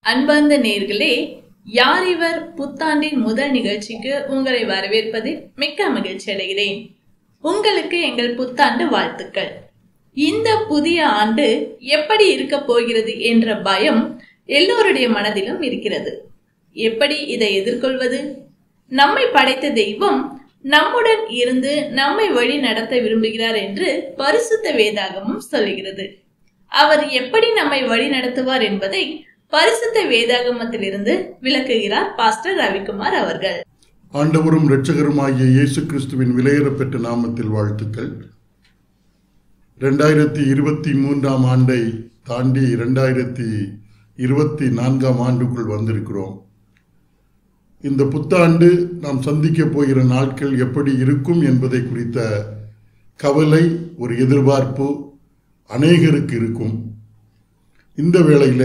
அன்பார்ந்த நேயர்களே, யார் இவர் புத்தாண்டின் முதல் நிகழ்ச்சிக்கு உங்களை வரவேற்பதில் மிக்க மகிழ்ச்சி அடைகிறேன். உங்களுக்கு எங்கள் புத்தாண்டு வாழ்த்துக்கள். இந்த புதிய ஆண்டு எப்படி இருக்க போகிறது என்ற பயம் எல்லோருடைய மனதிலும் இருக்கிறது. எப்படி இதை எதிர்கொள்வது? நம்மை படைத்த தெய்வம் நம்முடன் இருந்து நம்மை வழி நடத்த விரும்புகிறார் என்று பரிசுத்த வேதாகமும் சொல்லுகிறது. அவர் எப்படி நம்மை வழி நடத்துவார் என்பதை பரிசுத்த வேதாகமத்திலிருந்து விளக்குகிறார் பாஸ்டர் ரவிக்குமார் அவர்கள். ஆண்டவரும் இரட்சகருமாகிய இயேசு கிறிஸ்துவின் விலையேறப்பெற்ற நாமத்தில் வாழ்த்துக்கள். 2023 ஆண்டை தாண்டி 2024 ஆண்டுக்குள் வந்திருக்கிறோம். இந்த புத்தாண்டு நாம் சந்திக்க போகிற நாட்கள் எப்படி இருக்கும் என்பதை குறித்த கவலை, ஒரு எதிர்பார்ப்பு அநேகருக்கு இருக்கும். இந்த வேளையில்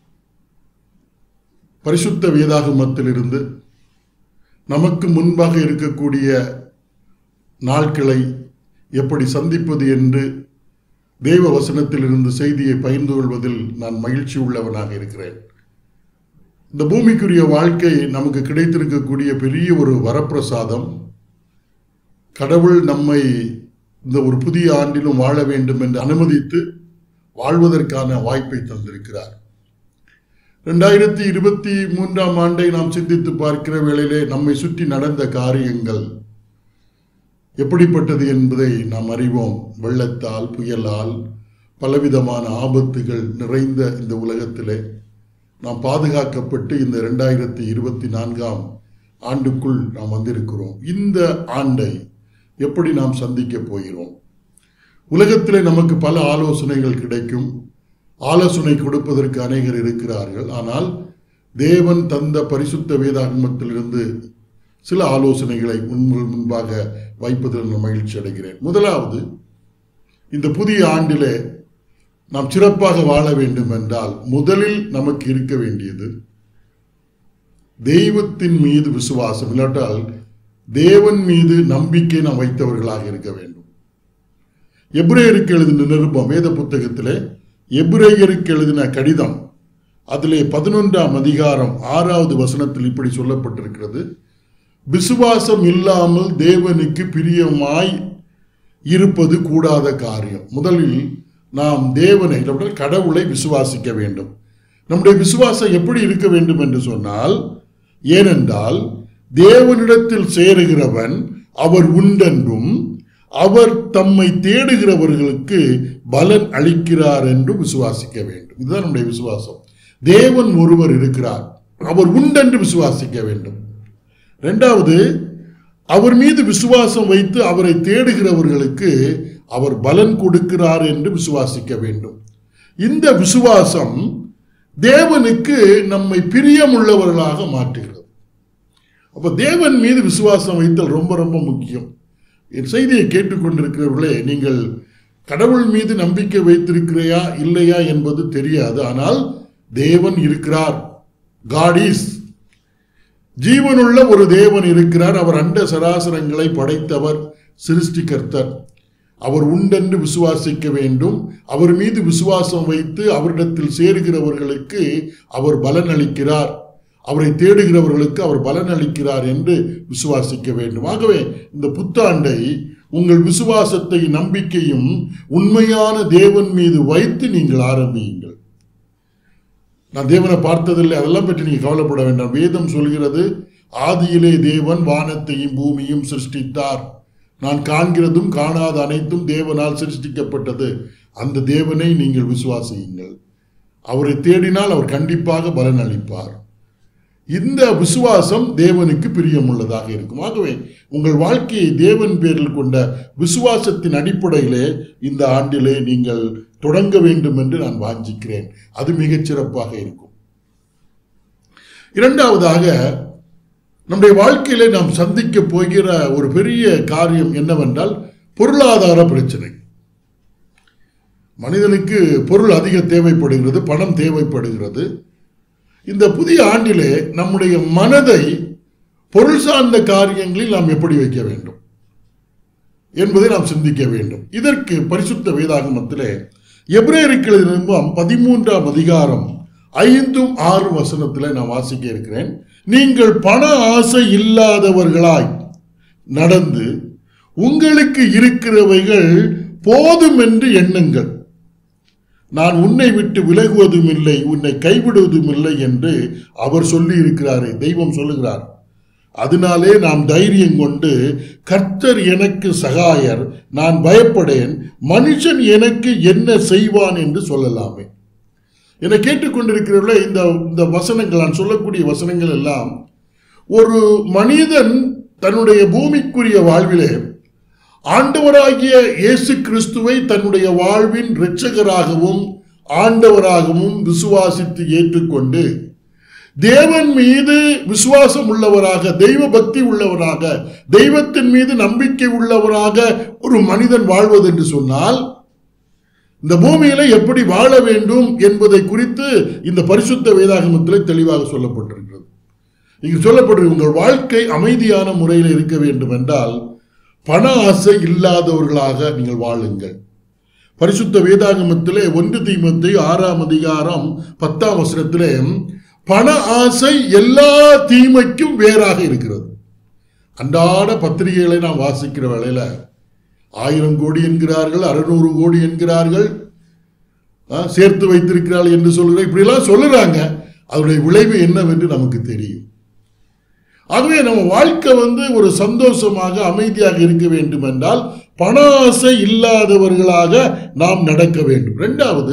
பரிசுத்த வேதாகமத்திலிருந்து நமக்கு முன்பாக இருக்கக்கூடிய நாட்களை எப்படி சந்திப்பது என்று தேவ வசனத்திலிருந்து செய்தியை பகிர்ந்து கொள்வதில் நான் மகிழ்ச்சி உள்ளவனாக இருக்கிறேன். இந்த பூமிக்குரிய வாழ்க்கை நமக்கு கிடைத்திருக்கக்கூடிய பெரிய ஒரு வரப்பிரசாதம். கடவுள் நம்மை இந்த ஒரு புதிய ஆண்டிலும் வாழ வேண்டும் என்று அனுமதித்து வாழ்வதற்கான வாய்ப்பை தந்திருக்கிறார். 2023 ஆண்டை நாம் சிந்தித்து பார்க்கிற வேளையிலே நம்மை சுற்றி நடந்த காரியங்கள் எப்படிப்பட்டது என்பதை நாம் அறிவோம். வெள்ளத்தால், புயலால், பலவிதமான ஆபத்துகள் நிறைந்த இந்த உலகத்திலே நாம் பாதுகாக்கப்பட்டு இந்த 2024 ஆண்டுக்குள் நாம் வந்திருக்கிறோம். இந்த ஆண்டை எப்படி நாம் சந்திக்க போகிறோம்? உலகத்திலே நமக்கு பல ஆலோசனைகள் கிடைக்கும். ஆலோசனை கொடுப்பதற்கு அநேகர் இருக்கிறார்கள். ஆனால் தேவன் தந்த பரிசுத்த வேதாகமத்திலிருந்து சில ஆலோசனைகளை முன்பாக வைப்பதில் நான் மகிழ்ச்சி அடைகிறேன். முதலாவது, இந்த புதிய ஆண்டிலே நாம் சிறப்பாக வாழ வேண்டும் என்றால் முதலில் நமக்கு இருக்க வேண்டியது தெய்வத்தின் மீது விசுவாசம், இல்லாட்டால் தேவன் மீது நம்பிக்கை நாம் வைத்தவர்களாக இருக்க வேண்டும். எபிரேயருக்கு எழுதின நிருபம், வேத புத்தகத்திலே எபிரேயருக்கு எழுதின கடிதம், அதிலே 11 அதிகாரம் 6வது வசனத்தில் இப்படி சொல்லப்பட்டிருக்கிறது: விசுவாசம் இல்லாமல் தேவனுக்கு பிரியமாய் இருப்பது கூடாத காரியம். முதலில் நாம் தேவனை, கடவுளை விசுவாசிக்க வேண்டும். நம்முடைய விசுவாசம் எப்படி இருக்க வேண்டும் என்று சொன்னால், ஏனென்றால் தேவனிடத்தில் சேருகிறவன் அவர் உண்டென்றும் அவர் தம்மை தேடுகிறவர்களுக்கு பலன் அளிக்கிறார் என்று விசுவாசிக்க வேண்டும். இதுதான் நம்முடைய விசுவாசம். தேவன் ஒருவர் இருக்கிறார், அவர் உண்டென்று விசுவாசிக்க வேண்டும். இரண்டாவது, அவர் மீது விசுவாசம் வைத்து அவரை தேடுகிறவர்களுக்கு அவர் பலன் கொடுக்கிறார் என்று விசுவாசிக்க வேண்டும். இந்த விசுவாசம் தேவனுக்கு நம்மை பிரியமுள்ளவர்களாக மாற்றுகிறது. அப்ப தேவன் மீது விசுவாசம் வைத்தல் ரொம்ப ரொம்ப முக்கியம். என் செய்தியை கேட்டுக்கொண்டிருக்கிறவர்களே, நீங்கள் கடவுள் மீது நம்பிக்கை வைத்திருக்கிறையா இல்லையா என்பது தெரியாது. ஆனால் தேவன் இருக்கிறார். God is. ஜீவனுள்ள ஒரு தேவன் இருக்கிறார். அவர் அண்ட சராசரங்களை படைத்தவர், சிருஷ்டிகர்த்தர். அவர் உண்டென்று விசுவாசிக்க வேண்டும். அவர் மீது விசுவாசம் வைத்து அவரிடத்தில் சேருகிறவர்களுக்கு அவர் பலன் அளிக்கிறார், அவரை தேடுகிறவர்களுக்கு அவர் பலன் அளிக்கிறார் என்று விசுவாசிக்க வேண்டும். ஆகவே இந்த புத்தாண்டை உங்கள் விசுவாசத்தை, நம்பிக்கையும் உண்மையான தேவன் மீது வைத்து நீங்கள் ஆரம்பியுங்கள். நான் தேவனை பார்த்ததில்லை, அதெல்லாம் பற்றி நீங்கள் கவலைப்பட வேண்டாம். வேதம் சொல்கிறது, ஆதியிலே தேவன் வானத்தையும் பூமியும் சிருஷ்டித்தார். நான் காண்கிறதும் காணாத அனைத்தும் தேவனால் சிருஷ்டிக்கப்பட்டது. அந்த தேவனை நீங்கள் விசுவாசியுங்கள். அவரை தேடினால் அவர் கண்டிப்பாக பலன் அளிப்பார். இந்த விசுவாசம் தேவனுக்கு பிரியமுள்ளதாக இருக்கும். ஆகவே உங்கள் வாழ்க்கையை தேவன் பேரில் கொண்ட விசுவாசத்தின் அடிப்படையிலே இந்த ஆண்டிலே நீங்கள் தொடங்க வேண்டும் என்று நான் வாஞ்சிக்கிறேன். அது மிகச் சிறப்பாக இருக்கும். இரண்டாவதாக, நம்முடைய வாழ்க்கையிலே நாம் சந்திக்க போகிற ஒரு பெரிய காரியம் என்னவென்றால் பொருளாதார பிரச்சனை. மனிதனுக்கு பொருள் அதிக தேவைப்படுகிறது, பணம் தேவைப்படுகிறது. இந்த புதிய ஆண்டிலே நம்முடைய மனதை பொருள் சார்ந்த காரியங்களில் நாம் எப்படி வைக்க வேண்டும் என்பதை நாம் சிந்திக்க வேண்டும். இதற்கு பரிசுத்த வேதாகமத்திலே எபிரேயருக்கு எழுதின 13 அதிகாரம் 5, 6 வசனத்தில் நான் வாசிக்க இருக்கிறேன். நீங்கள் பண ஆசை இல்லாதவர்களாய் நடந்து உங்களுக்கு இருக்கிறவைகள் போதும் என்று எண்ணுங்கள். நான் உன்னை விட்டு விலகுவதும் இல்லை, உன்னை கைவிடுவதும் இல்லை என்று அவர் சொல்லி இருக்கிறாரே, தெய்வம் சொல்லுகிறார். அதனாலே நாம் தைரியம் கொண்டு, கர்த்தர் எனக்கு சகாயர், நான் பயப்படேன், மனுஷன் எனக்கு என்ன செய்வான் என்று சொல்லலாமே. என்னை கேட்டுக்கொண்டிருக்கிறவர்களே, இந்த வசனங்கள், நான் சொல்லக்கூடிய வசனங்கள் எல்லாம் ஒரு மனிதன் தன்னுடைய பூமிக்குரிய வாழ்விலே ஆண்டவராகிய இயேசு கிறிஸ்துவை தன்னுடைய வாழ்வின் இரட்சகராகவும் ஆண்டவராகவும் விசுவாசித்து ஏற்றுக்கொண்டு தேவன் மீது விசுவாசம் உள்ளவராக, தெய்வ பக்தி உள்ளவராக, தெய்வத்தின் மீது நம்பிக்கை உள்ளவராக ஒரு மனிதன் வாழ்வது என்று சொன்னால், இந்த பூமியில எப்படி வாழ வேண்டும் என்பதை குறித்து இந்த பரிசுத்த வேதாகமத்தில் தெளிவாக சொல்லப்பட்டிருக்கிறது. இங்கு சொல்லப்பட்டிருக்க, உங்கள் வாழ்க்கை அமைதியான முறையில் இருக்க வேண்டும் என்றால் பண ஆசை இல்லாதவர்களாக நீங்கள் வாழுங்கள். பரிசுத்த வேதாகமத்திலே 1 தீமோத்தேயு 6ஆம் அதிகாரம் 10ஆம் வசனத்திலே பண ஆசை எல்லா தீமைக்கும் வேறாக இருக்கிறது. அன்றாட பத்திரிகைகளை நாம் வாசிக்கிற வேளையில 1000 கோடி என்கிறார்கள், 600 கோடி என்கிறார்கள், சேர்த்து வைத்திருக்கிறார்கள் என்று சொல்கிறார். இப்படிலாம் சொல்லுறாங்க. அதனுடைய விளைவு என்னவென்று நமக்கு தெரியும். ஆகவே நம்ம வாழ்க்கை ஒரு சந்தோஷமாக அமைதியாக இருக்க வேண்டும் என்றால் பண ஆசை இல்லாதவர்களாக நாம் நடக்க வேண்டும். 2வது,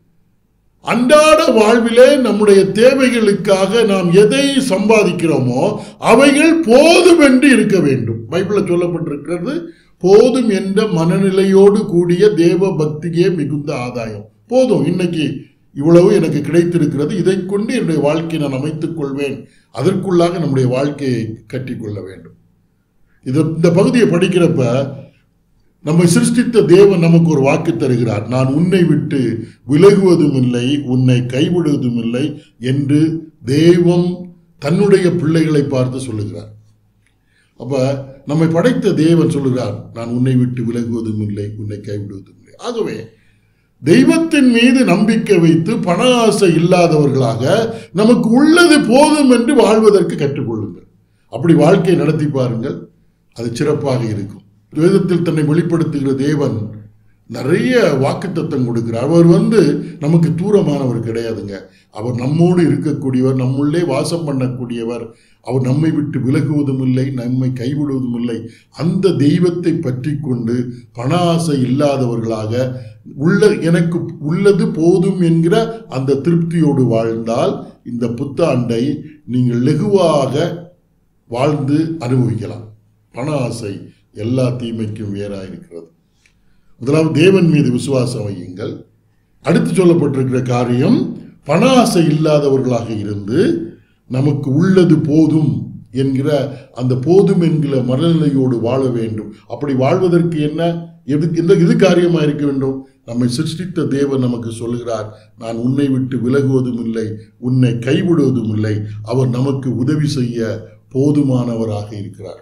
அன்றாட வாழ்விலே நம்முடைய தேவைகளுக்காக நாம் எதை சம்பாதிக்கிறோமோ அவைகள் போதும் என்று இருக்க வேண்டும். பைபிளில் சொல்லப்பட்டிருக்கிறது, போதும் என்ற மனநிலையோடு கூடிய தேவ பக்தியே மிகுந்த ஆதாயம். போதும், இன்னைக்கு இவ்வளவு எனக்கு கிடைத்திருக்கிறது, இதை கொண்டு என்னுடைய வாழ்க்கையை நான் அமைத்துக் கொள்வேன், அதற்குள்ளாக நம்முடைய வாழ்க்கையை கட்டிக்கொள்ள வேண்டும். இந்த பகுதியை படிக்கிறப்ப நம்மை சிருஷ்டித்த தேவன் நமக்கு ஒரு வாக்கு தருகிறார். நான் உன்னை விட்டு விலகுவதும் இல்லை, உன்னை கைவிடுவதும் இல்லை என்று தெய்வம் தன்னுடைய பிள்ளைகளை பார்த்து சொல்லுகிறார். அப்ப நம்மை படைத்த தேவன் சொல்லுகிறார், நான் உன்னை விட்டு விலகுவதும் இல்லை, உன்னை கைவிடுவதும் இல்லை. ஆகவே தெய்வத்தின் மீது நம்பிக்கை வைத்து பண ஆசை இல்லாதவர்களாக நமக்கு உள்ளது போதும் என்று வாழ்வதற்கு கற்றுக்கொள்ளுங்கள். அப்படி வாழ்க்கை நடத்தி பாருங்கள், அது சிறப்பாக இருக்கும். வேதத்தில் தன்னை வெளிப்படுத்துகிற தேவன் நிறைய வாக்குத்தத்தம் கொடுக்கிறார். அவர் நமக்கு தூரமானவர் கிடையாதுங்க. அவர் நம்மோடு இருக்கக்கூடியவர், நம்முள்ளே வாசம் பண்ணக்கூடியவர். அவர் நம்மை விட்டு விலகுவதும் இல்லை, நம்மை கைவிடுவதும் இல்லை. அந்த தெய்வத்தை பற்றி கொண்டு பண ஆசை இல்லாதவர்களாக எனக்கு உள்ளது போதும் என்கிற அந்த திருப்தியோடு வாழ்ந்தால் இந்த புத்தாண்டை நீங்கள் லகுவாக வாழ்ந்து அனுபவிக்கலாம். பண ஆசை எல்லா தீமைக்கும் வேறாக இருக்கிறது. முதலாவது, தேவன் மீது விசுவாசம் வையுங்கள். அடுத்து சொல்லப்பட்டிருக்கிற காரியம், பண ஆசை இல்லாதவர்களாக இருந்து நமக்கு உள்ளது போதும் என்கிற அந்த போதும் என்கிற மனநிலையோடு வாழ வேண்டும். அப்படி வாழ்வதற்கு எது காரியமாக இருக்க வேண்டும்? நம்மை சிருஷ்டித்த தேவன் நமக்கு சொல்லுகிறார், நான் உன்னை விட்டு விலகுவதும் இல்லை, உன்னை கைவிடுவதும் இல்லை. அவர் நமக்கு உதவி செய்ய போதுமானவராக இருக்கிறார்.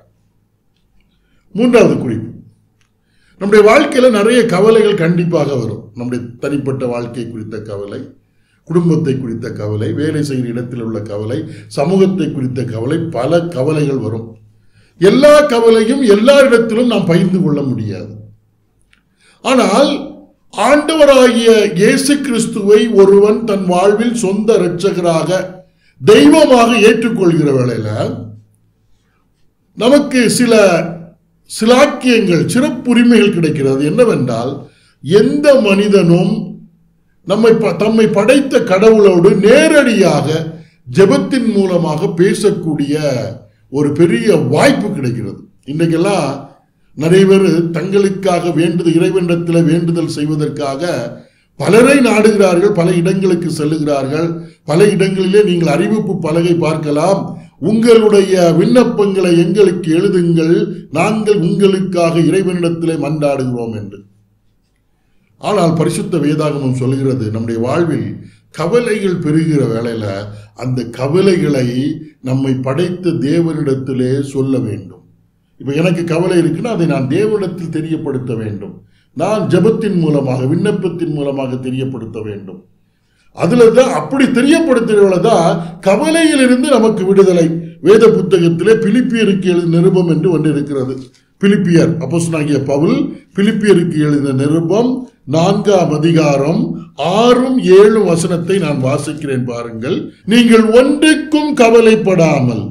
3வது குறிப்பு, நம்முடைய வாழ்க்கையில நிறைய கவலைகள் கண்டிப்பாக வரும். நம்முடைய தனிப்பட்ட வாழ்க்கை குறித்த கவலை, குடும்பத்தை குறித்த கவலை, வேலை செய்கிற இடத்தில் உள்ள கவலை, சமூகத்தை குறித்த கவலை, பல கவலைகள் வரும். எல்லா கவலையும் எல்லா இடத்திலும் நாம் பகிர்ந்து கொள்ள முடியாது. ஆனால் ஆண்டவராகிய இயேசு கிறிஸ்துவை ஒருவன் தன் வாழ்வில் சொந்த இரட்சகராக தெய்வமாக ஏற்றுக்கொள்கிற வேளையில நமக்கு சில சிலாக்கியங்கள், சிறப்புரிமைகள் கிடைக்கிறது. என்னவென்றால், எந்த மனிதனும் தம்மை படைத்த கடவுளோடு நேரடியாக ஜெபத்தின் மூலமாக பேசக்கூடிய ஒரு பெரிய வாய்ப்பு கிடைக்கிறது. இன்றைக்கெல்லாம் நிறைய பேர் தங்களுக்காக இறைவனிடத்தில் வேண்டுதல் செய்வதற்காக பலரை நாடுகிறார்கள், பல இடங்களுக்கு செல்லுகிறார்கள். பல இடங்களிலே நீங்கள் அறிவிப்பு பலகை பார்க்கலாம், உங்களுடைய விண்ணப்பங்களை எங்களுக்கு எழுதுங்கள், நாங்கள் உங்களுக்காக இறைவனிடத்திலே மன்றாடுகிறோம் என்று. ஆனால் பரிசுத்த வேதாகமம் சொல்கிறது, நம்முடைய வாழ்வில் கவலைகள் பெருகிற வேளையில அந்த கவலைகளை நம்மை படைத்த தேவனிடத்திலே சொல்ல வேண்டும். இப்ப எனக்கு கவலை இருக்குன்னா அதை நான் தேவனிடத்தில் தெரியப்படுத்த வேண்டும். நான் ஜெபத்தின் மூலமாக, விண்ணப்பத்தின் மூலமாக தெரியப்படுத்த வேண்டும். அதுலதான் அப்படி தெரியப்படுத்துகிறவளதான் கவலையிலிருந்து நமக்கு விடுதலை. வேத புத்தகத்திலே பிலிப்பியருக்கு எழுதின நிருபம் என்று ஒன்று இருக்கிறது. பிலிப்பியர் அப்போஸ்தலனாகிய பவுல் பிலிப்பியருக்கு எழுதின நிருபம் 4ஆம் அதிகாரம் 6, 7 வசனத்தை நான் வாசிக்கிறேன் பாருங்கள். நீங்கள் ஒன்றுக்கும் கவலைப்படாமல்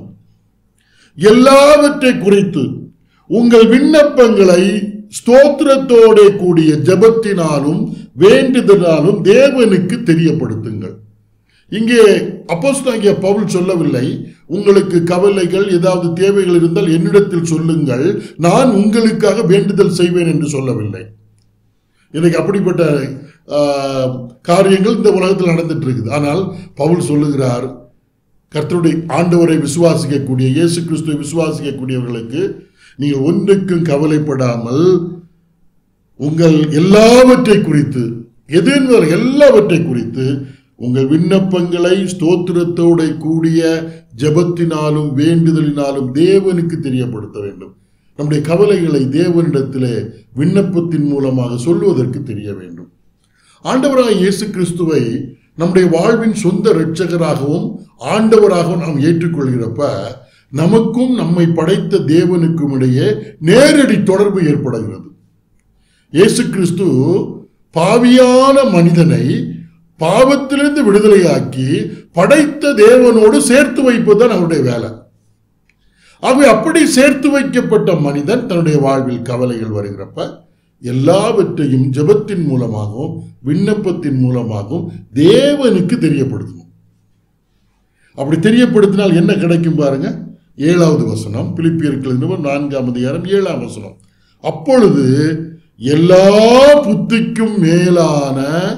எல்லாவற்றை குறித்து உங்கள் விண்ணப்பங்களை ஸ்தோத்திரத்தோட கூடிய ஜெபத்தினாலும் வேண்டுதலாலும் தேவனுக்கு தெரியப்படுத்துங்கள். இங்கே அப்போஸ்தலனாகிய பவுல் சொல்லவில்லை, உங்களுக்கு கவலைகள் ஏதாவது தேவைகள் இருந்தால் என்னிடத்தில் சொல்லுங்கள், நான் உங்களுக்காக வேண்டுதல் செய்வேன் என்று சொல்லவில்லை. எனக்கு அப்படிப்பட்ட காரியங்கள் இந்த உலகத்தில் நடந்துட்டு இருக்குது. ஆனால் பவுல் சொல்லுகிறார், கர்த்தருடைய ஆண்டவரை விசுவாசிக்கக்கூடிய, இயேசு கிறிஸ்துவை விசுவாசிக்கக்கூடியவர்களுக்கு நீங்கள் ஒன்றுக்கும் கவலைப்படாமல் உங்கள் எல்லாவற்றை குறித்து, எது என்பது எல்லாவற்றை குறித்து உங்கள் விண்ணப்பங்களை ஸ்தோத்திரத்தோட கூடிய ஜெபத்தினாலும் வேண்டுதலினாலும் தேவனுக்கு தெரியப்படுத்த வேண்டும். நம்முடைய கவலைகளை தேவனிடத்திலே விண்ணப்பத்தின் மூலமாக சொல்வதற்கு தெரிய வேண்டும். ஆண்டவராக இயேசு கிறிஸ்துவை நம்முடைய வாழ்வின் சொந்த இரட்சகராகவும் ஆண்டவராகவும் நாம் ஏற்றுக்கொள்கிறப்ப நமக்கும் நம்மை படைத்த தேவனுக்கும் இடையே நேரடி தொடர்பு ஏற்படுகிறது. இயேசு கிறிஸ்து பாவியான மனிதனை பாவத்திலிருந்து விடுதலையாக்கி படைத்த தேவனோடு சேர்த்து வைப்பதுதான் அவருடைய வேலை. ஆகவே அப்படி சேர்த்து வைக்கப்பட்ட மனிதன் தன்னுடைய வாழ்வில் கவலைகள் வருகிறப்ப எல்லாவற்றையும் ஜெபத்தின் மூலமாகவும் விண்ணப்பத்தின் மூலமாகவும் தேவனுக்கு தெரியப்படுத்தணும். அப்படி தெரியப்படுத்தினால் என்ன கிடைக்கும் பாருங்க. 7வது வசனம், பிலிப்பியருக்கு 4ஆம் அதிகாரம் 7ஆம் வசனம். அப்பொழுது எல்லா புத்திக்கும் மேலான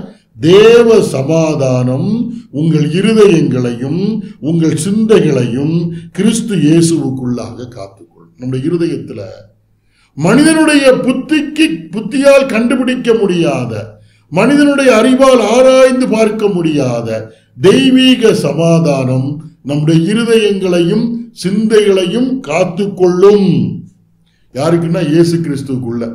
தேவ சமாதானம் உங்கள் இருதயங்களையும் உங்கள் சிந்தைகளையும் கிறிஸ்து இயேசுவுக்குள்ளாக காத்துக்கொள்ளும். நம்முடைய இருதயத்துல மனிதனுடைய புத்தியால் கண்டுபிடிக்க முடியாத, மனிதனுடைய அறிவால் ஆராய்ந்து பார்க்க முடியாத தெய்வீக சமாதானம் நம்முடைய இருதயங்களையும் சிந்தைகளையும் காத்துக்கொள்ளும். யாருக்குன்னா இயேசு கிறிஸ்துக்குள்ள.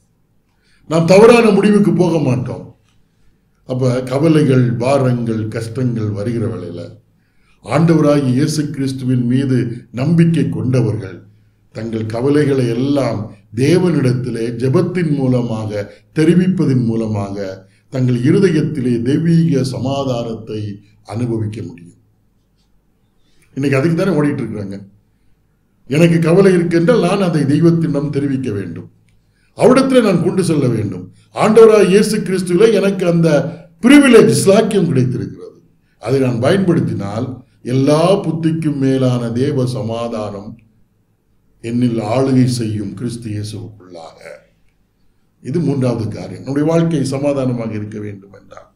நாம் தவறான முடிவுக்கு போக மாட்டோம். அப்ப கவலைகள், பாரங்கள், கஷ்டங்கள் வருகிற வேளையில ஆண்டவராகிய இயேசு கிறிஸ்துவின் மீது நம்பிக்கை கொண்டவர்கள் தங்கள் கவலைகளை எல்லாம் தேவனிடத்திலே ஜெபத்தின் மூலமாக தெரிவிப்பதின் மூலமாக தங்கள் இருதயத்திலே தெய்வீக சமாதானத்தை அனுபவிக்க முடியும். இன்னைக்கு அதுக்கு தானே ஓடிட்டு இருக்கிறாங்க. எனக்கு கவலை இருக்கின்றால் நான் அதை தெய்வத்திடம் தெரிவிக்க வேண்டும், அவரிடத்தில் நான் கொண்டு செல்ல வேண்டும். ஆண்டவராகிய இயேசு கிறிஸ்துவிலே எனக்கு அந்த பிரிவிலேஜ், ஸ்லாக்கியம் கிடைத்திருக்கிறது. அதை நான் பயன்படுத்தினால் எல்லா புத்திக்கும் மேலான தேவ சமாதானம் என்னில் ஆளுகை செய்யும் கிறிஸ்து இயேசுவுக்குள்ளாக. இது 3வது காரியம். நம்முடைய வாழ்க்கை சமாதானமாக இருக்க வேண்டும் என்றால்.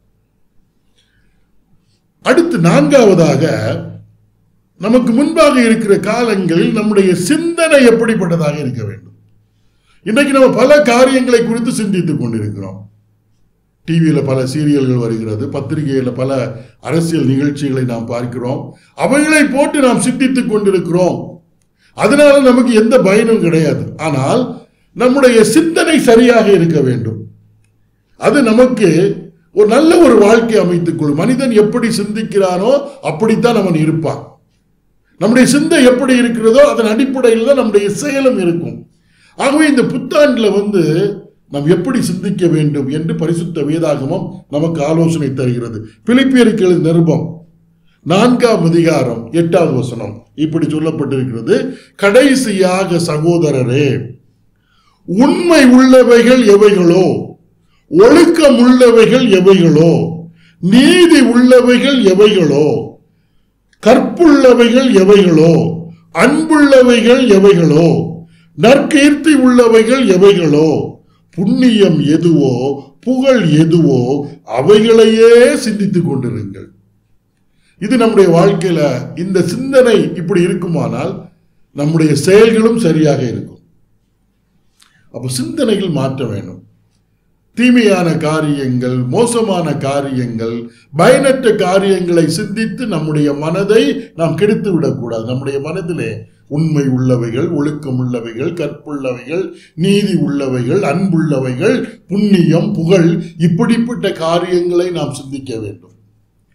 அடுத்து 4வதாக நமக்கு முன்பாக இருக்கிற காலங்களில் நம்முடைய சிந்தனை எப்படிப்பட்டதாக இருக்க வேண்டும். இன்றைக்கு நம்ம பல காரியங்களை குறித்து சிந்தித்துக் கொண்டிருக்கிறோம். டிவியில பல சீரியல்கள் வருகிறது, பத்திரிகையில பல அரசியல் நிகழ்ச்சிகளை நாம் பார்க்கிறோம். அவைகளை போட்டு நாம் சிந்தித்துக் கொண்டிருக்கிறோம். அதனால நமக்கு எந்த பயனும் கிடையாது. ஆனால் நம்முடைய சிந்தனை சரியாக இருக்க வேண்டும். அது நமக்கு ஒரு நல்ல ஒரு வாழ்க்கை அமைத்துக் கொள்ளும். மனிதன் எப்படி சிந்திக்கிறானோ அப்படித்தான் அவன் இருப்பான். நம்முடைய சிந்தை எப்படி இருக்கிறதோ அதன் அடிப்படையில் தான் நம்முடைய செயலும் இருக்கும். ஆகவே இந்த புத்தாண்டுல நாம் எப்படி சிந்திக்க வேண்டும் என்று பரிசுத்த வேதாகமம் நமக்கு ஆலோசனை தருகிறது. பிலிப்பியருக்கு எழுதின நிருபம் 4ஆம் அதிகாரம் 8வது வசனம் இப்படி சொல்லப்பட்டிருக்கிறது. கடைசியாக சகோதரரே, உண்மை உள்ளவைகள் எவைகளோ, ஒழுக்கம் உள்ளவைகள் எவைகளோ, நீதி உள்ளவைகள் எவைகளோ, கற்புள்ளவைகள் எவைகளோ, அன்புள்ளவைகள் எவைகளோ, நற்கீர்த்தி உள்ளவைகள் எவைகளோ, புண்ணியம் எதுவோ, புகழ் எதுவோ, அவைகளையே சிந்தித்துக் கொண்டிருங்கள். இது நம்முடைய வாழ்க்கையில இந்த சிந்தனை இப்படி இருக்குமானால் நம்முடைய செயல்களும் சரியாக இருக்கும். அப்ப சிந்தனைகள் மாற்ற வேணும். தீமையான காரியங்கள், மோசமான காரியங்கள், பயனற்ற காரியங்களை சிந்தித்து நம்முடைய மனதை நாம் கெடுத்து விடக்கூடாது. நம்முடைய மனதிலே உண்மை உள்ளவைகள், ஒழுக்கம் உள்ளவைகள், கற்புள்ளவைகள், நீதி உள்ளவைகள், அன்புள்ளவைகள், புண்ணியம், புகழ், இப்படிப்பட்ட காரியங்களை நாம் சிந்திக்க வேண்டும்.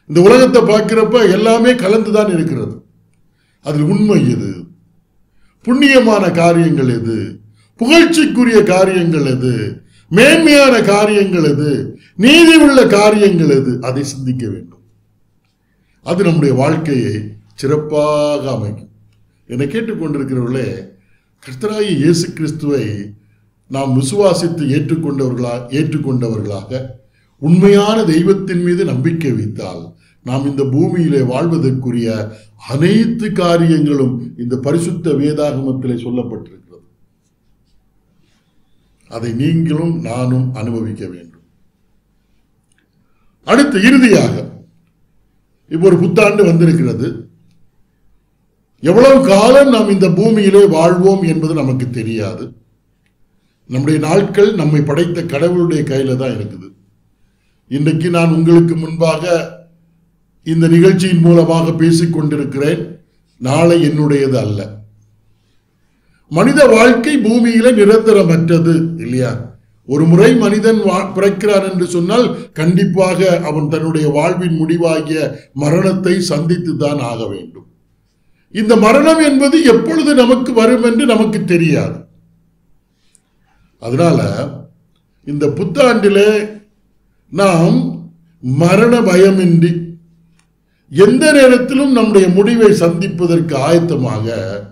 இந்த உலகத்தை பார்க்கிறப்ப எல்லாமே கலந்துதான் இருக்கிறது. அதில் உண்மை எது, புண்ணியமான காரியங்கள் எது, புகழ்ச்சிக்குரிய காரியங்கள் எது, மேன்மையான காரியங்கள் எது, நீதி உள்ள காரியங்கள் எது, அதை சிந்திக்க வேண்டும். அது நம்முடைய வாழ்க்கையை சிறப்பாக அமைக்கும். என்னை கேட்டுக்கொண்டிருக்கிறவர்களே, கர்த்தராகிய இயேசு கிறிஸ்துவை நாம் விசுவாசித்து ஏற்றுக்கொண்டவர்களாக உண்மையான தெய்வத்தின் மீது நம்பிக்கை வைத்தால் நாம் இந்த பூமியிலே வாழ்வதற்குரிய அனைத்து காரியங்களும் இந்த பரிசுத்த வேதாகமத்திலே சொல்லப்பட்டிருக்கிறது. அதை நீங்களும் நானும் அனுபவிக்க வேண்டும். அடுத்து இறுதியாக இப்போ ஒரு புத்தாண்டு வந்திருக்கிறது. எவ்வளவு காலம் நாம் இந்த பூமியிலே வாழ்வோம் என்பது நமக்கு தெரியாது. நம்முடைய நாட்கள் நம்மை படைத்த கடவுளுடைய கையில தான் இருக்குது. இன்றைக்கு நான் உங்களுக்கு முன்பாக இந்த நிகழ்ச்சியின் மூலமாக பேசிக் கொண்டிருக்கிறேன். நாளை என்னுடையது அல்ல. மனித வாழ்க்கை பூமியில நிரந்தரமற்றது இல்லையா? ஒரு முறை மனிதன் பிறக்கிறான் என்று சொன்னால் கண்டிப்பாக அவன் தன்னுடைய வாழ்வின் முடிவாகிய மரணத்தை சந்தித்து தான் ஆக வேண்டும். இந்த மரணம் என்பது எப்பொழுது நமக்கு வரும் என்று நமக்கு தெரியாது. அதனால இந்த புத்தாண்டிலே நாம் மரண பயமின்றி எந்த நேரத்திலும் நம்முடைய முடிவை சந்திப்பதற்கு ஆயத்தமாக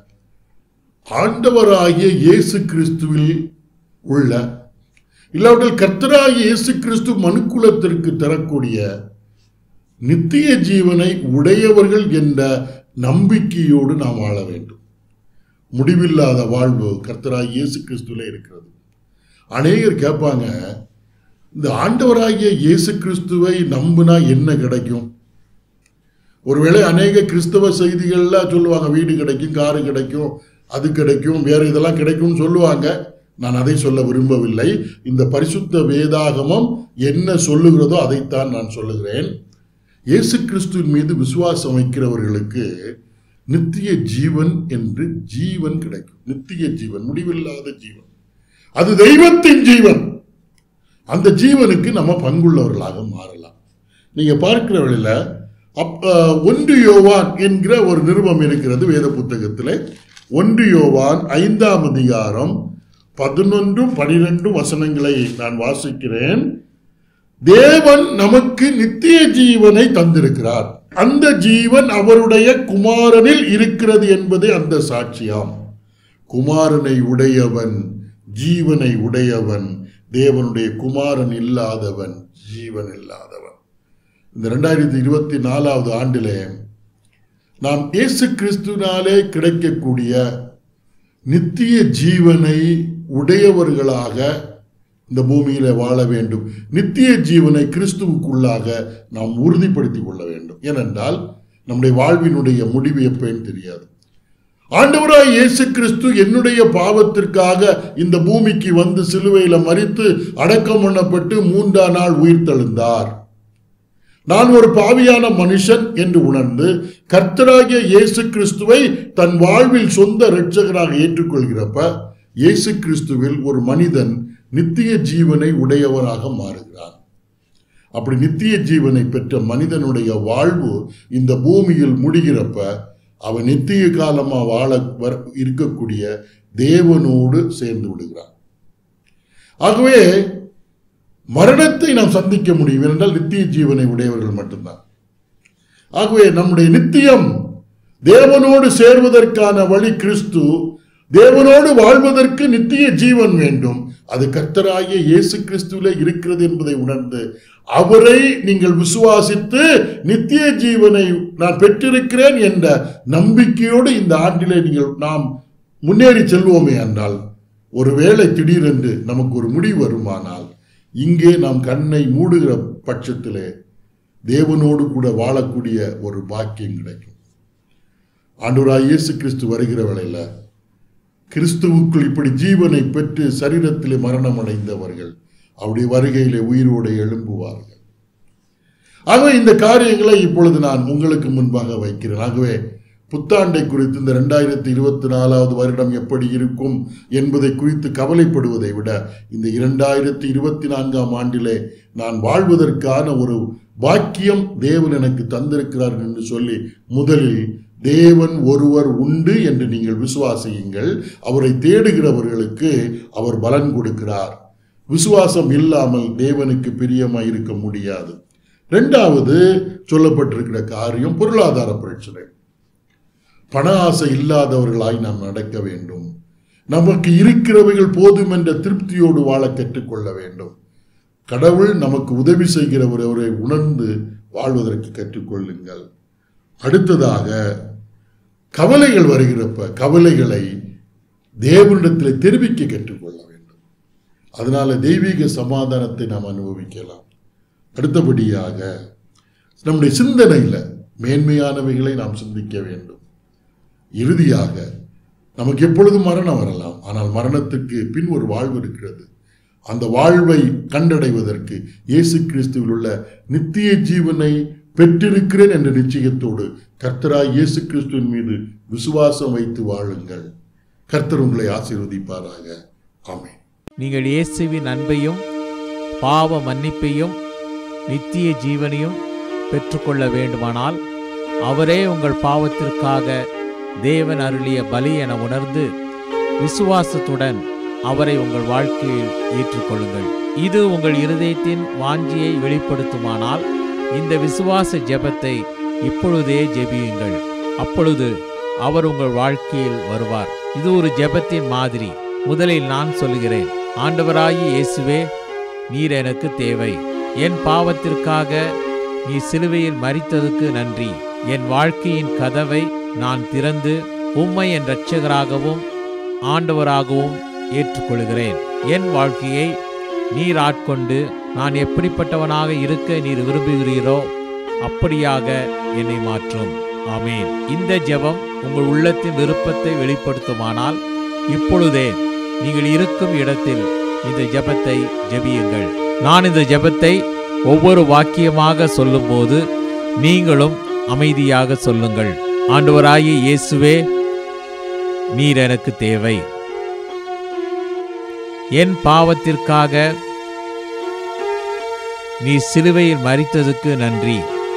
ஆண்டவராகிய இயேசு கிறிஸ்துவில் உள்ள, இல்லாவிட்டால் கர்த்தராகிய இயேசு கிறிஸ்து மனுக்குலத்திற்கு தரக்கூடிய நித்திய ஜீவனை உடையவர்கள் என்ற நம்பிக்கையோடு நாம் வாழ வேண்டும். முடிவில்லாத வாழ்வு கர்த்தராகிய இயேசு கிறிஸ்துவிலே இருக்கிறது. அநேகர் கேட்பாங்க, இந்த ஆண்டவராகிய இயேசு கிறிஸ்துவை நம்பினா என்ன கிடைக்கும்? ஒருவேளை அநேக கிறிஸ்தவ செய்திகள்ல சொல்லுவாங்க, வீடு கிடைக்கும், காரு கிடைக்கும், அது கிடைக்கும், வேற இதெல்லாம் கிடைக்கும்னு சொல்லுவாங்க. நான் அதை சொல்ல விரும்பவில்லை. இந்த பரிசுத்த வேதாகமம் என்ன சொல்லுகிறதோ அதைத்தான் நான் சொல்லுகிறேன். இயேசு கிறிஸ்துவின் மீது விசுவாசம் வைக்கிறவர்களுக்கு நித்திய ஜீவன் என்று ஜீவன் கிடைக்கும். நித்திய ஜீவன், முடிவில்லாத ஜீவன், அது தெய்வத்தின் ஜீவன். அந்த ஜீவனுக்கு நம்ம பங்குள்ளவர்களாக மாறலாம். நீங்க பார்க்கிற வழியில 1 யோவான் என்கிற ஒரு நிருபம் இருக்கிறது வேத புத்தகத்திலே. 1 யோவான் 5ஆம் அதிகாரம் 11, 12 வசனங்களை நான் வாசிக்கிறேன். தேவன் நமக்கு நித்திய ஜீவனை தந்திருக்கிறார். அந்த ஜீவன் அவருடைய குமாரனில் இருக்கிறது என்பதே அந்த சாட்சியாம். குமாரனை உடையவன் ஜீவனை உடையவன், தேவனுடைய குமாரன் இல்லாதவன் ஜீவன் இல்லாதவன். இந்த 2024ஆவது ஆண்டிலே நாம் இயேசு கிறிஸ்துவினாலே கிடைக்கக்கூடிய நித்திய ஜீவனை உடையவர்களாக இந்த பூமியில வாழ வேண்டும். நித்திய ஜீவனை கிறிஸ்துவுக்குள்ளாக நாம் உறுதிப்படுத்திக் கொள்ள வேண்டும். ஏனென்றால் நம்முடைய வாழ்வினுடைய முடிவு எப்பன்னு தெரியாது. ஆண்டவராய் இயேசு கிறிஸ்து என்னுடைய பாவத்திற்காக இந்த பூமிக்கு வந்து சிலுவையில மரித்து அடக்கம் பண்ணப்பட்டு 3ஆம் நாள் உயிர் தெழுந்தார். நான் ஒரு பாவியான மனுஷன் என்று உணர்ந்து கர்த்தராகிய இயேசு கிறிஸ்துவை தன் வாழ்வில் சொந்த இரட்சகராக ஏற்றுக்கொள்கிறப்ப இயேசு கிறிஸ்துவில் ஒரு மனிதன் நித்திய ஜீவனை உடையவராக மாறுகிறான். அப்படி நித்திய ஜீவனை பெற்ற மனிதனுடைய வாழ்வு இந்த பூமியில் முடிகிறப்ப அவன் நித்திய காலமா வாழ இருக்கக்கூடிய தேவனோடு சேர்ந்து விடுகிறான். ஆகவே மரணத்தை நாம் சந்திக்க முடியும் என்றால் நித்திய ஜீவனை உடையவர்கள் மட்டும்தான். ஆகவே நம்முடைய நித்தியம் தேவனோடு சேர்வதற்கான வழி கிறிஸ்து. தேவனோடு வாழ்வதற்கு நித்திய ஜீவன் வேண்டும். அது கர்த்தராகிய இயேசு கிறிஸ்துவிலே இருக்கிறது என்பதை உணர்ந்து அவரை நீங்கள் விசுவாசித்து நித்திய ஜீவனை நான் பெற்றிருக்கிறேன் என்ற நம்பிக்கையோடு இந்த ஆண்டிலே நாம் முன்னேறி செல்வோமே என்றால், ஒருவேளை திடீரென்று நமக்கு ஒரு முடிவு வருமானால் இங்கே நாம் கண்ணை மூடுகிற பட்சத்திலே தேவனோடு கூட வாழக்கூடிய ஒரு பாக்கியம் கிடைக்கும். ஆண்டவராகிய இயேசு கிறிஸ்து வருகிற வேளையில கிறிஸ்துவுக்குள் இப்படி ஜீவனை பெற்று சரீரத்திலே மரணம் அடைந்தவர்கள் அவருடைய வருகையிலே உயிரோடு எழும்புவார்கள். ஆகவே இந்த காரியங்களை இப்பொழுது நான் உங்களுக்கு முன்பாக வைக்கிறேன். ஆகவே புத்தாண்டை குறித்து இந்த 2024வது வருடம் எப்படி இருக்கும் என்பதை குறித்து கவலைப்படுவதை விட இந்த 2024ஆம் ஆண்டிலே நான் வாழ்வதற்கான ஒரு பாக்கியம் தேவன் எனக்கு தந்திருக்கிறார் என்று சொல்லி முதலில் தேவன் ஒருவர் உண்டு என்று நீங்கள் விசுவாசியுங்கள். அவரை தேடுகிறவர்களுக்கு அவர் பலன் கொடுக்கிறார். விசுவாசம் இல்லாமல் தேவனுக்கு பிரியமாய் இருக்க முடியாது. இரண்டாவது சொல்லப்பட்டிருக்கிற காரியம் பொருளாதார பிரச்சனை. பண ஆசை இல்லாதவர்களாய் நாம் நடக்க வேண்டும். நமக்கு இருக்கிறவைகள் போதும் என்ற திருப்தியோடு வாழ கற்றுக்கொள்ள வேண்டும். கடவுள் நமக்கு உதவி செய்கிறவர் அவரை உணர்ந்து வாழ்வதற்கு கற்றுக்கொள்ளுங்கள். அடுத்ததாக கவலைகள் வருகிறப்ப கவலைகளை தேவனிடத்தில் தெரிவிக்க கற்றுக்கொள்ள வேண்டும். அதனால தெய்வீக சமாதானத்தை நாம் அனுபவிக்கலாம். அடுத்தபடியாக நம்முடைய சிந்தனையில் மேன்மையானவைகளை நாம் சிந்திக்க வேண்டும். இறுதியாக நமக்கு எப்பொழுதும் மரணம் வரலாம், ஆனால் மரணத்துக்கு பின் ஒரு வாழ்வு இருக்கிறது. அந்த வாழ்வை கண்டடைவதற்கு இயேசு கிறிஸ்துவில் உள்ள நித்திய ஜீவனை பெற்றிருக்கிறேன் என்ற நிச்சயத்தோடு கர்த்தராய் இயேசு கிறிஸ்துவின் மீது விசுவாசம் வைத்து வாழுங்கள். கர்த்தர் உங்களை ஆசீர்வதிப்பாராக. ஆமென். நீங்கள் இயேசுவின் அன்பையும் பாவ மன்னிப்பையும் நித்திய ஜீவனையும் பெற்றுக்கொள்ள வேண்டுமானால் அவரே உங்கள் பாவத்திற்காக தேவன் அருளிய பலி என உணர்ந்து விசுவாசத்துடன் அவரை உங்கள் வாழ்க்கையில் ஏற்றுக்கொள்ளுங்கள். இது உங்கள் இருதயத்தின் வாஞ்சியை வெளிப்படுத்துமானால் இந்த விசுவாச ஜெபத்தை இப்பொழுதே ஜெபியுங்கள். அப்பொழுது அவர் உங்கள் வாழ்க்கையில் வருவார். இது ஒரு ஜெபத்தின் மாதிரி. முதலில் நான் சொல்கிறேன். ஆண்டவராகிய இயேசுவே, நீர் எனக்கு தேவை. என் பாவத்திற்காக நீ சிலுவையில் மரித்ததுக்கு நன்றி. என் வாழ்க்கையின் கதவை நான் திறந்து உம்மை என் இரட்சகராகவும் ஆண்டவராகவும் ஏற்றுக்கொள்கிறேன். என் வாழ்க்கையை நீர் ஆட்கொண்டு நான் எப்படிப்பட்டவனாக இருக்க நீர் விரும்புகிறீரோ அப்படியாக என்னை மாற்றும். ஆமேன். இந்த ஜெபம் உங்கள் உள்ளத்தின் விருப்பத்தை வெளிப்படுத்துமானால் இப்பொழுதே நீங்கள் இருக்கும் இடத்தில் இந்த ஜெபத்தை ஜெபியுங்கள். நான் இந்த ஜெபத்தை ஒவ்வொரு வாக்கியமாக சொல்லும்போது நீங்களும் அமைதியாக சொல்லுங்கள். ஆண்டவராகிய இயேசுவே, நீர் எனக்கு தேவை. என் பாவத்திற்காக நீ சிலுவையில் மரித்ததுக்கு நன்றி.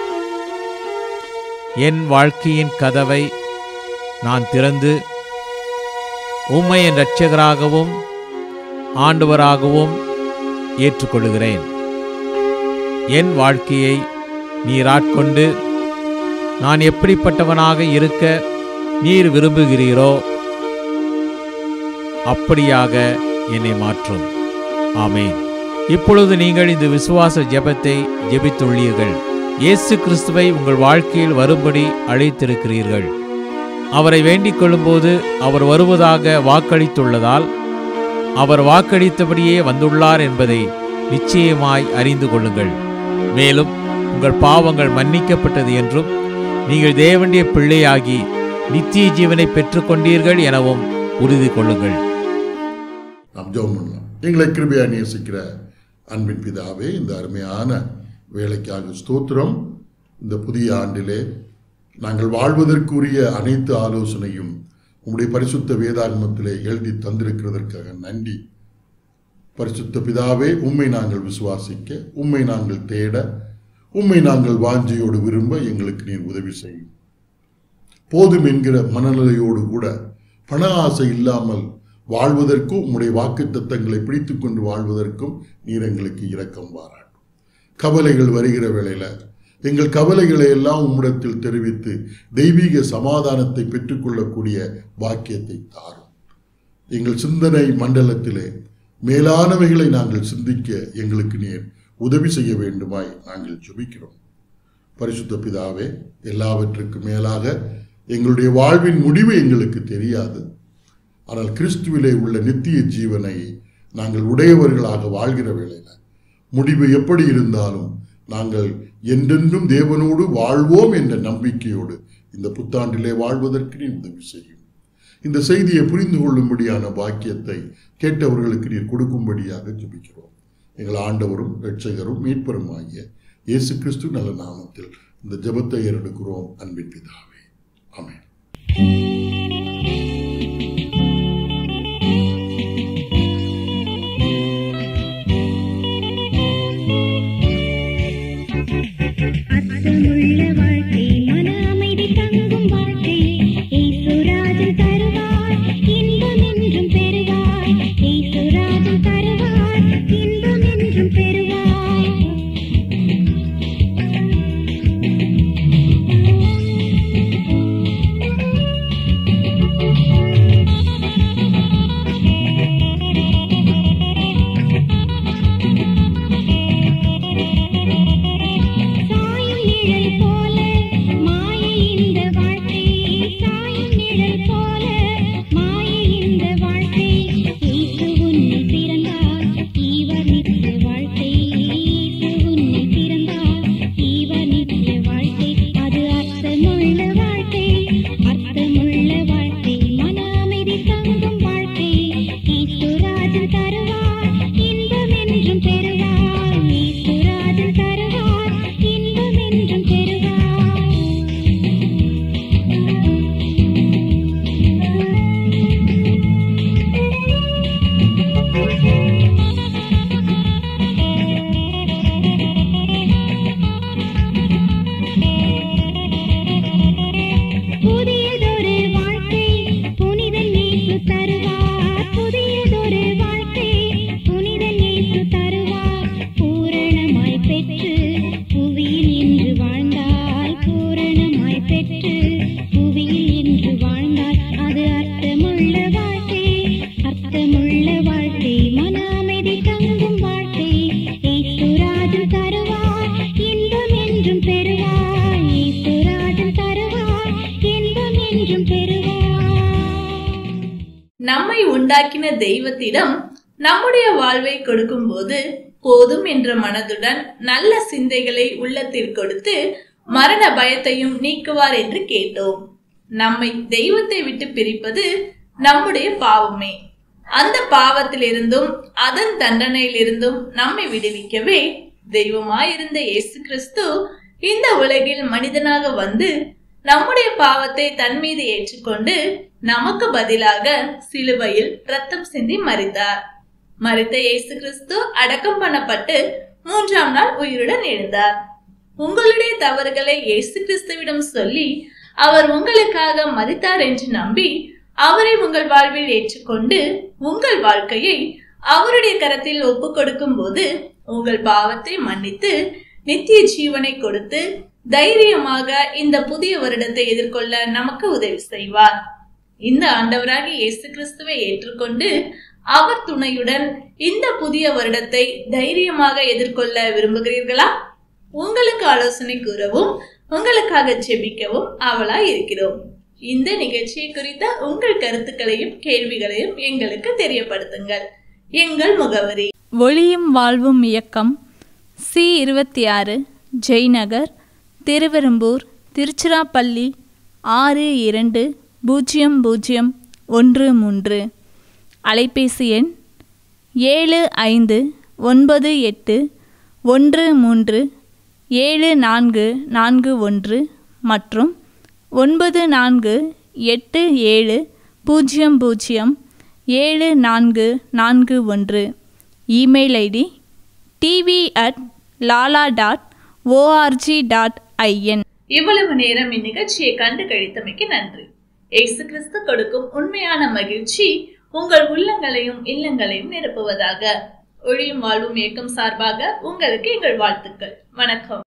என் வாழ்க்கையின் கதவை நான் திறந்து உம்மை என் இரட்சகராகவும் ஆண்டவராகவும் ஏற்றுக்கொள்கிறேன். என் வாழ்க்கையை நீர் ஆட்கொண்டு நான் எப்படிப்பட்டவனாக இருக்க நீர் விரும்புகிறீரோ அப்படியாக என்னை மாற்றும். ஆமேன். இப்பொழுது நீங்கள் இந்த விசுவாச ஜெபத்தை ஜெபித்துள்ளீர்கள். இயேசு கிறிஸ்துவை உங்கள் வாழ்க்கையில் வரும்படி அழைத்திருக்கிறீர்கள். அவரை வேண்டிக் கொள்ளும்போது அவர் வருவதாக வாக்களித்துள்ளதால் அவர் வாக்களித்தபடியே வந்துள்ளார் என்பதை நிச்சயமாய் அறிந்து கொள்ளுங்கள். மேலும் உங்கள் பாவங்கள் மன்னிக்கப்பட்டது என்றும் நீங்கள் தேவனுடைய பிள்ளையாகி நித்திய ஜீவனை பெற்றுக்கொண்டீர்கள் எனவும் உறுதி கொள்ளுங்கள். நாம் ஜெபம் பண்ணலாம். எங்களை கிருபையா நேசிக்கிற அன்பின் பிதாவே, இந்த அருமையான வேலைக்காக ஸ்தோத்திரம். இந்த புதிய ஆண்டிலே நாங்கள் வாழ்வதற்குரிய அனைத்து ஆலோசனையும் உம்முடைய பரிசுத்த வேதாகமத்திலே எழுதி தந்திருக்கிறதற்காக நன்றி. பரிசுத்த பிதாவே, உம்மை நாங்கள் விசுவாசிக்க, உம்மை நாங்கள் தேட, உம்மை நாங்கள் வாஞ்சையோடு விரும்ப எங்களுக்கு நீர் உதவி செய்யும். போதும் என்கிற மனநிலையோடு கூட பண ஆசை இல்லாமல் வாழ்வதற்கும் உம்முடைய வாக்குத்தத்தங்களை பிடித்து கொண்டு வாழ்வதற்கும் நீர் எங்களுக்கு இரக்கம் பாராட்டும். கவலைகள் வருகிற வேளையில எங்கள் கவலைகளை எல்லாம் உம்மிடத்தில் தெரிவித்து தெய்வீக சமாதானத்தை பெற்றுக்கொள்ளக்கூடிய பாக்கியத்தை தாரும். எங்கள் சிந்தனை மண்டலத்திலே மேலானவைகளை நாங்கள் சிந்திக்க எங்களுக்கு நீர் உதவி செய்ய வேண்டுமாய் நாங்கள் ஜெபிக்கிறோம். பரிசுத்த பிதாவே, எல்லாவற்றுக்கும் மேலாக எங்களுடைய வாழ்வின் முடிவு எங்களுக்கு தெரியாது. ஆனால் கிறிஸ்துவிலே உள்ள நித்திய ஜீவனை நாங்கள் உடையவர்களாக வாழ்கிற வேளையில முடிவு எப்படி இருந்தாலும் நாங்கள் என்றென்றும் தேவனோடு வாழ்வோம் என்ற நம்பிக்கையோடு இந்த புத்தாண்டிலே வாழ்வதற்கு நீர் உதவி செய்யும். இந்த செய்தியை புரிந்து கொள்ளும்படியான பாக்கியத்தை கேட்டவர்களுக்கு நீர் கொடுக்கும்படியாக ஜெபிக்கிறோம். எங்கள் ஆண்டவரும் இரட்சகரும் மீட்பரும் ஆகிய இயேசு கிறிஸ்து நல்ல நாமத்தில் இந்த ஜெபத்தை ஏறெடுக்கிறோம் அன்பின் பிதாவே. ஆமென். நம்மை உண்டாக்கின தெய்வத்திடம் நம்முடைய வாழ்வை கொடுக்கும் போது போதும் என்ற மனதுடன் நல்ல சிந்தைகளை உள்ளத்தில் கொடுத்து மரண பயத்தையும் நீக்குவார் என்று கேட்டோம். நம்மை தெய்வத்தை விட்டு பிரிப்பது நம்முடைய பாவமே. அந்த பாவத்திலிருந்தும் அதன் தண்டனையிலிருந்தும் நம்மை விடுவிக்கவே தெய்வமாயிருந்த இயேசு கிறிஸ்து இந்த உலகில் மனிதனாக வந்து நம்முடைய பாவத்தை தன் மீது ஏற்றுக்கொண்டு நமக்கு பதிலாக சிலுவையில் ரத்தம் சிந்தி மரித்தார். மரித்த இயேசு கிறிஸ்து அடக்கம் பண்ணப்பட்டு 3ஆம் நாள் உயிருடன் எழுந்தார். உங்களுடைய தவறுகளை இயேசு கிறிஸ்துவிடம் சொல்லி அவர் உங்களுக்காக மரித்தார் என்று நம்பி அவரை உங்கள் வாழ்வில் ஏற்றுக்கொண்டு உங்கள் வாழ்க்கையை அவருடைய கரத்தில் ஒப்பு கொடுக்கும் போது உங்கள் பாவத்தை மன்னித்து நித்திய ஜீவனை கொடுத்து தைரியமாக இந்த புதிய வருடத்தை எதிர்கொள்ள நமக்கு உதவி செய்வார். இந்த ஆண்டவராகிய இயேசு கிறிஸ்துவை ஏற்றுக்கொண்டு அவர் துணையுடன் இந்த புதிய வருடத்தை தைரியமாக எதிர்கொள்ள விரும்புகிறீர்களா? உங்களுக்கு ஆலோசனை கூறவும் உங்களுக்காக ஜெபிக்கவும் ஆவலாய் இருக்கிறோம். இந்த நிகழ்ச்சியை குறித்த உங்கள் கருத்துக்களையும் கேள்விகளையும் எங்களுக்கு தெரியப்படுத்துங்கள். எங்கள் முகவரி: ஒளியும் வாழ்வும் இயக்கம், C26, ஜெய்நகர், திருவெரும்பூர், திருச்சிராப்பள்ளி 620013. அலைபேசி எண் 7598137441 மற்றும் 9487007441. Email ID tv@lala.org.in. இவ்வளவு நேரம் இந்நிகழ்ச்சியை கண்டு கழித்தமைக்கு நன்றி. இயேசு கிறிஸ்து கொடுக்கும் உண்மையான மகிழ்ச்சி உங்கள் உள்ளங்களையும் இல்லங்களையும் நிரப்புவதாக. ஒளியும் வாழ்வும் இயக்கம் சார்பாக உங்களுக்கு எங்கள் வாழ்த்துக்கள். வணக்கம்.